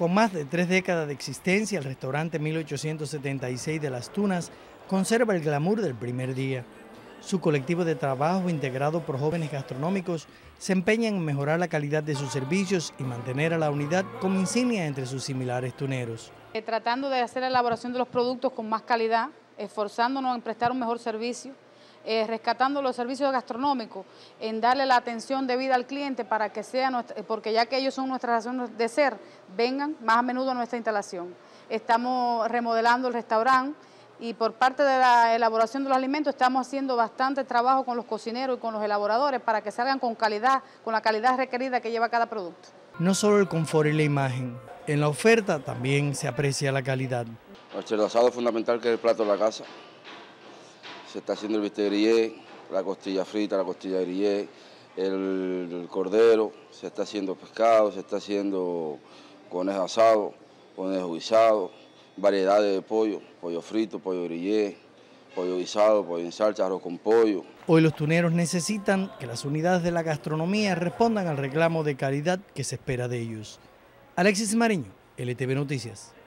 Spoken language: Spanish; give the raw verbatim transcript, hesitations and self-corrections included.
Con más de tres décadas de existencia, el restaurante mil ochocientos setenta y seis de Las Tunas conserva el glamour del primer día. Su colectivo de trabajo, integrado por jóvenes gastronómicos, se empeña en mejorar la calidad de sus servicios y mantener a la unidad como insignia entre sus similares tuneros. Eh, tratando de hacer la elaboración de los productos con más calidad, esforzándonos en prestar un mejor servicio, eh, rescatando los servicios gastronómicos, en darle la atención debida al cliente para que sea, nuestra, porque ya que ellos son nuestra razón de ser, vengan más a menudo a nuestra instalación. Estamos remodelando el restaurante y por parte de la elaboración de los alimentos estamos haciendo bastante trabajo con los cocineros y con los elaboradores para que salgan con calidad, con la calidad requerida que lleva cada producto. No solo el confort y la imagen, en la oferta también se aprecia la calidad. El chelo asado es fundamental, que es el plato de la casa. Se está haciendo el bistec grillé, la costilla frita, la costilla grillé, el, el cordero, se está haciendo pescado, se está haciendo conejo asado, conejo guisado, variedades de pollo, pollo frito, pollo grillé, pollo guisado, pollo en salsa, arroz con pollo. Hoy los tuneros necesitan que las unidades de la gastronomía respondan al reclamo de calidad que se espera de ellos. Alexis Mariño, L T V Noticias.